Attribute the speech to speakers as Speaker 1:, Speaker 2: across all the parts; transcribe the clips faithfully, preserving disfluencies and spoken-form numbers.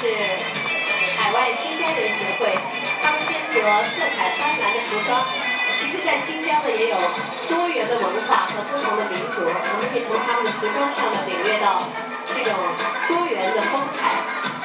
Speaker 1: 是海外新疆人协会，他们身着色彩斑斓的服装。其实，在新疆呢，也有多元的文化和不同的民族，我们可以从他们的服装上呢领略到这种多元的风采。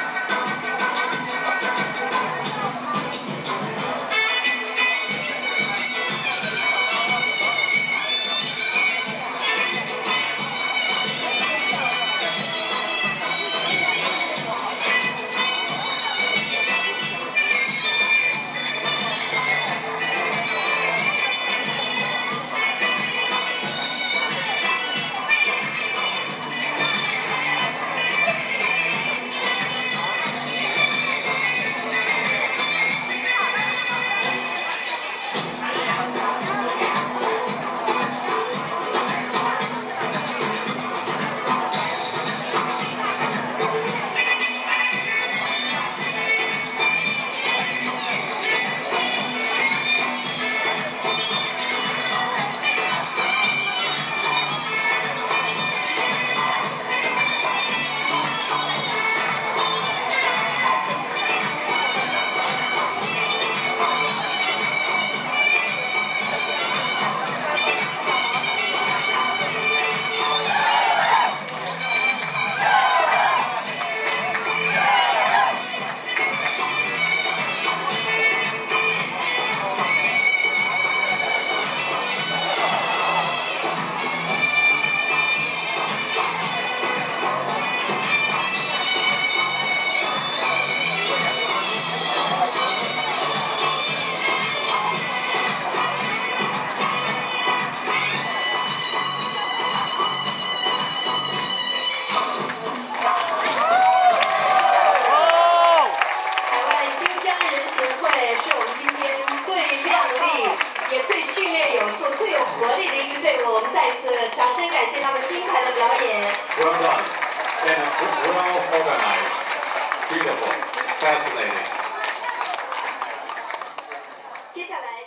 Speaker 1: 也最训练有素、最有活力的一支队伍，我们再一次掌声感谢他们精彩的表演。
Speaker 2: Well done, and well organized, beautiful, fascinating.
Speaker 1: 接下来。